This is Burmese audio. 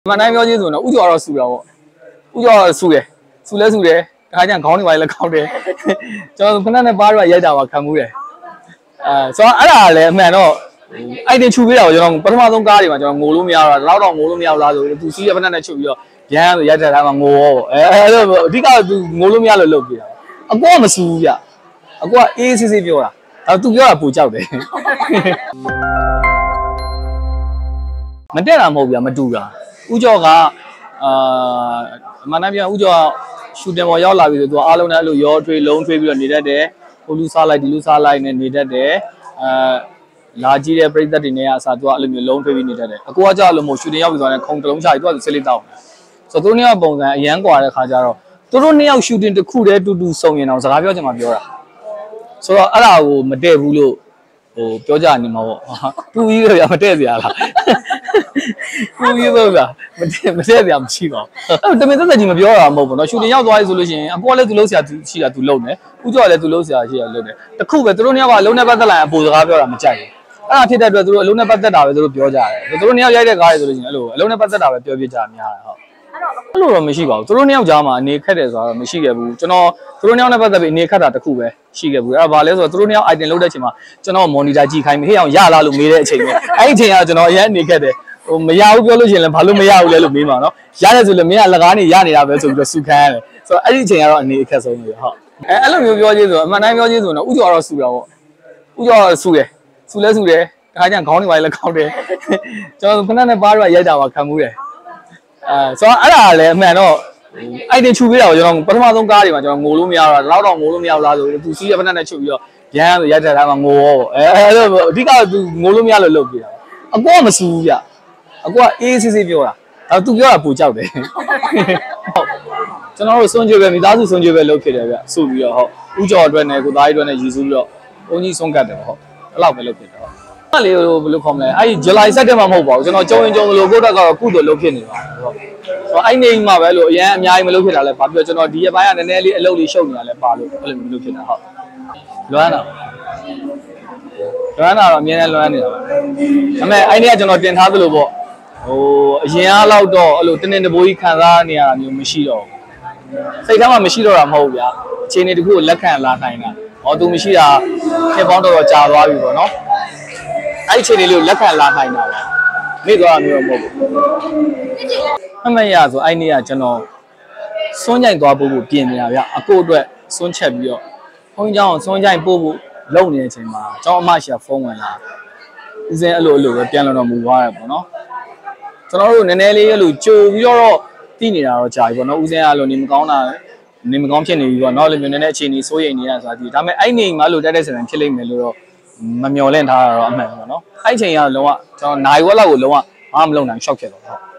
မနိုင်ပြောချင်းဆိုတော့ဥကျော်တော့ဆူတာပေါ့ဥကျော်ဆူတယ်ဆူလဲဆူတယ်တခါကျရင်ခေါင်းတွေပါလဲခေါက်တယ်ကျွန်တော်ခဏနဲ့ပါတော့ရိုက်တာပါခံမှုတယ်ဆိုတော့အဲ့ဒါလည်းအမှန်တော့အဲ့တင်ချူပေးတာကိုကျွန်တော်ပထမဆုံးကားတွေမှာကျွန်တော်ငိုလို့မရတော့တော့ငိုလို့မရလားဆိုသူစီးရဖက်နဲ့ချူပြီးတော့ရမ်းဆိုရိုက်တဲ့တိုင်းမှာငိုရောပေါ့အဲ့လိုအဓိကသူငိုလို့မရလို့လုပ်ပြတာအကောမဆူဘူးဗျအကောကအေးဆေးဆေးပြောတာအဲ့သူပြောတာပူကြောက်တယ်မတက်တာမဟုတ်ဗျမတူတာဥကျော်ကမနက်ပြန်ဥကျော်ရှူတင်ပေါ်ရောက်လာပြီဆိုသူအားလုံးနဲ့အဲ့လိုရောထွေးလုံးထွေးပြီးတော့နေတတ်တယ်ဟိုလူစားလိုက်ဒီလူစားလိုက်နဲ့နေတတ်တယ်လာကြည့်တဲ့ပြည်သက်တွေနဲ့အစားသူကအဲ့လိုမျိုးလုံးထွေးပြီးနေတတ်တယ်အကူကကြောက်လို့မို့ရှူတင်ရောက်ပြီဆိုတော့ခုံတလုံးချပြီးသူကစစ်လေးတောက်ဆိုတော့သူတို့နှစ်ယောက်ပုံစံအရန်ကွာတဲ့ခါကျတော့သူတို့နှစ်ယောက်ရှူတင်တစ်ခုတည်းတူတူစုံရင်တော့စကားပြောချင်မှပြောတာဆိုတော့အဲ့ဒါကိုမတည့်ဘူးလို့ဟိုပြောကြနေမှာပေါ့တူကြီးတော့မတည့်စရာလားတူကြီးတော့ဗျမတည့်စရာမရှိပါဘူးတမင်သက်သက်ကြီးမပြောတာမဟုတ်ဘူးเนาะရှူတင်ရောက်သွားပြီဆိုလို့ရှိရင်အပေါ်လည်းသူလုံးစရာရှိတာသူလုံးတယ်ဥကျော်လည်းသူလုံးစရာရှိတာလုံးတယ်တခုပဲသူတို့နှစ်ယောက်ကအလုံးနဲ့ပတ်သက်လာရင်အပေါ်စကားပြောတာမကြိုက်ဘူးအဲ့ဒါဖြစ်တဲ့အတွက်သူတို့အလုံးနဲ့ပတ်သက်တာပဲသူတို့ပြောကြတယ်သူတို့နှစ်ယောက်ရိုက်တဲ့ကားတွေဆိုလို့ရှိရင်အဲ့လိုအလုံးနဲ့ပတ်သက်တာပဲပြောပြကြများတယ်ဟုတ်အဲ့လိုတော့မရှိပါဘူးသူတို့နှစ်ယောက်ကြားမှာအနေခက်တယ်ဆိုတော့မရှိခဲ့ဘူးကျွန်တော်သူတို့နှစ်ယောက်နဲ့ပတ်သက်ပြီးအနေခက်တာတခုပဲရှိခဲ့ဘူးအဲ့ဒါဘာလဲဆိုတော့သူတို့နှစ်ယောက် item လုပ်တဲ့အချိန်မှာကျွန်တော် monitor ကြည့်ခိုင်းပြီးဟေ့အောင်ရလားလို့မေးတဲ့အချိန်ပဲအဲ့ဒီအချိန်ကကျွန်တော်အရင်အနေခက်တယ်ဟိုမရဘူးပြောလို့ရှိရင်လည်းဘာလို့မရဘူးလဲလို့မေးမှာနော်ရတယ်ဆိုလည်းမင်းကလကားနေရနေတာပဲဆိုပြီးတော့စုခန်းရတယ်ဆိုတော့အဲ့ဒီအချိန်ကတော့အနေအခက်ဆုံးပဲဟုတ်အဲ့လိုမျိုးပြောချင်းဆိုတော့အမှန်တိုင်းပြောချင်းဆိုတော့ဥကျော်တော့ဆူတာပေါ့ဥကျော်ဆူတယ်ဆူလဲဆူတယ်တခါကျရင်ခေါင်းတွေပါလဲခေါက်တယ်ကျွန်တော်ခဏနဲ့ပါတော့ရိုက်တာပါခံမှုတယ်ဆိုတော့အဲ့ဒါလည်းအမှန်တော့အဲ့တင်ချူပေးတာကိုကျွန်တော်ပထမဆုံးကားတွေမှာကျွန်တော်ငိုလို့မရတော့တော့ငိုလို့မရလားဆိုသူစီးရဖက်နဲ့ချူပြီးတော့ရမ်းဆိုရိုက်တဲ့တိုင်းမှာငိုရောပေါ့အဲ့လိုအဓိကသူငိုလို့မရလို့လုပ်ပြတာအကောမဆူဘူးဗျအကောကအေးဆေးဆေးပြောတာအဲ့သူပြောတာပူကြောက်တယ်ဟုတ်ကျွန်တော်တို့စွန့်ကြွယ်ပဲမိသားစုစွန့်ကြွယ်ပဲလုပ်ဖြစ်တယ်ဗျဆိုပြီးတော့ဟုတ်ဥကျော်အတွက်နဲ့ကိုသားကြီးအတွက်နဲ့ရည်စူးပြီးတော့ဘုန်းကြီးဆုံးကတ်တယ်ပေါ့ဟုတ်အဲ့လောက်ပဲလုပ်ဖြစ်တယ်ဟုတ်အဲ့လေးဘယ်လိုခေါ်မလဲအဲ့ဒီဇူလိုင်7မှာမဟုတ်ပါဘူးကျွန်တော်ကြုံရင်ကြုံလို့ကိုယ့်တက်ကတော့ကုသိုလ်လုပ်ဖြစ်နေပါဟုတ်အဲ့နေမှာပဲလို့အရင်အများကြီးမလုပ်ဖြစ်တာလဲဘာပြောကျွန်တော်ဒီရက်ပိုင်းကနည်းနည်းလေးအလုပ်လေးရှုပ်နေတာလဲပါလို့အဲ့လိုမျိုးလုပ်ဖြစ်တာဟုတ်လွမ်းတာတော့အမြဲတမ်းလွမ်းနေတာပါဒါပေမဲ့အဲ့ဒီကကျွန်တော်တင်ထားသလိုပေါ့ဟိုအရင်အားလောက်တော့အဲ့လိုတင်းတင်းတဘိုးကြီးခံစားနေရတာမျိုးမရှိတော့ဘူးစိတ်ထဲမှာမရှိတော့တာမဟုတ်ဘူးဗျာအခြေအနေတစ်ခုကိုလက်ခံလာနိုင်တာဟောသူမရှိတာဖြစ်ပေါင်းတော့ကြာသွားပြီပေါ့နော်အဲ့ဒီအခြေအနေလေးကိုလက်ခံလာနိုင်တာပဲနေသွားတာမျိုးမဟုတ်ဘူးအမရဆိုအဲ့နေ့ကကျွန်တော်စွန့်ကြိုင်သွားဖို့ပြင်နေတာဗျအကိုအတွက်စွန့်ချက်ပြီးတော့ဘုန်းကြီးကျောင်းစွန့်ကြိုင်ပို့ဖို့လုံနေတဲ့အချိန်မှာကျောင်းအမရှိဖုန်းဝင်လာဦးစင်းအဲ့လိုပဲပြန်လာတော့မူသွားရပေါ့နော်ကျွန်တော်တို့နည်းနည်းလေးအဲ့လိုကြိုပြီးတော့တည်နေတာတော့ကြာပြီပေါ့နော်ဦးစင်းအဲ့လိုနေမကောင်းတာနေမကောင်းဖြစ်နေပြီပေါ့နော်လည်းမျိုးနည်းနည်းအခြေအနေစိုးရိမ်နေတာဆိုတာဒီဒါပေမဲ့အဲ့နေမှာလို့တက်တဲ့စံဖြစ်လိမ့်မယ်လို့တော့မမျှော်လင့်ထားတာတော့အမှန်ပေါ့နော်အဲ့ချိန်ကလုံးဝကျွန်တော်နိုင်ဝက်လောက်ကိုလုံးဝမလုပ်နိုင်ရှော့ဖြစ်တော့ဟုတ်